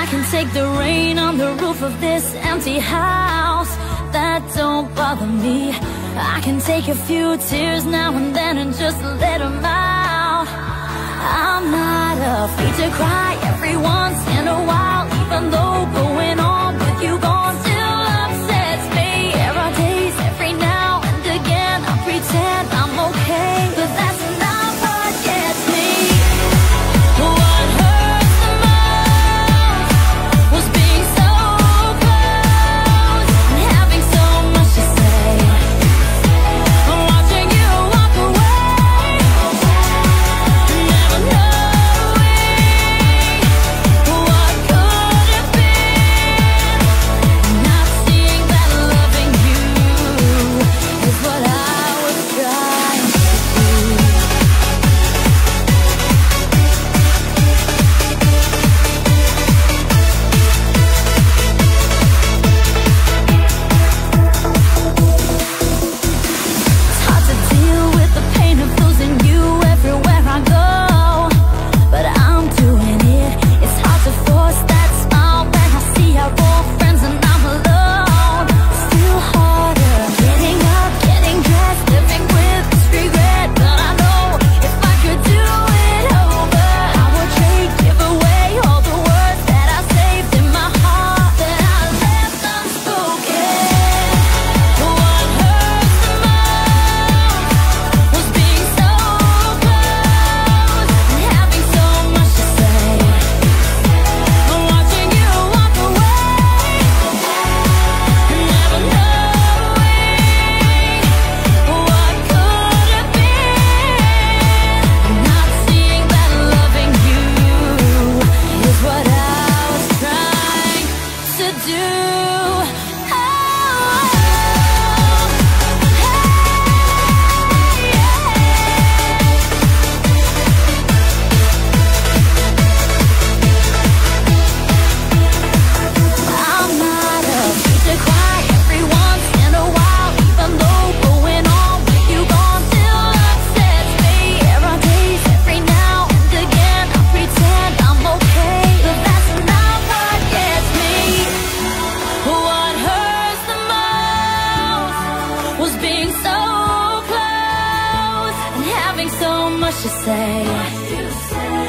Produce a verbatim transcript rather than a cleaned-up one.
can take the rain on the roof of this empty house. That don't bother me. I can take a few tears now and then and just let them out. I'm not afraid to cry every once in a while, even though going on with you gone still upsets me. There are days every now and again I pretend I'm okay, but that's not what gets me. What hurts the most was being so close and having so much to say. I'm watching you walk away, never knowing what could have been. Not seeing that loving you is what I was trying to do. It's hard to deal with the pain of losing you everywhere I go, but I'm doing it. It's hard to force that smile when I see our old friends and I'm alone. Still harder getting up, getting dressed, living with this regret. But I know if I could do it over, I would trade, give away all the words that I saved in my heart, that I left unspoken. What hurts the most was being so close and having so much to say. I'm watching you walk away, never knowing what could have been. Not seeing that loving you is what I was trying to do. Oh, I'm not afraid to cry every once in a while, even though going on with you gone still upsets me. There are days every now and again I pretend I'm okay, but that's not what gets me. What hurts the most was being so close and having so much to say.